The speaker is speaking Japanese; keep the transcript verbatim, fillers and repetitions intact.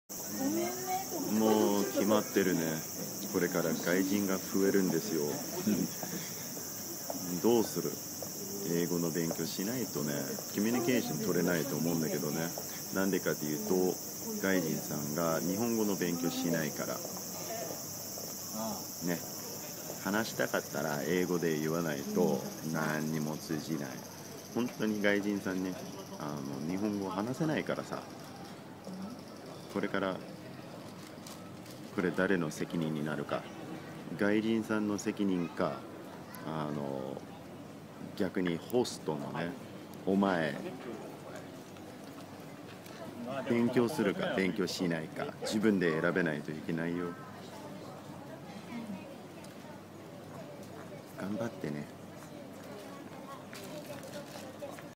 もう決まってるね。これから外人が増えるんですよ。どうする？英語の勉強しないとね、コミュニケーション取れないと思うんだけどね。なんでかっていうと、外人さんが日本語の勉強しないからね。話したかったら英語で言わないと何にも通じない。本当に外人さんね、あの日本語を話せないからさ。これからこれ誰の責任になるか、外人さんの責任か、あの逆にホストのね、お前勉強するか勉強しないか自分で選べないといけないよ。頑張ってね。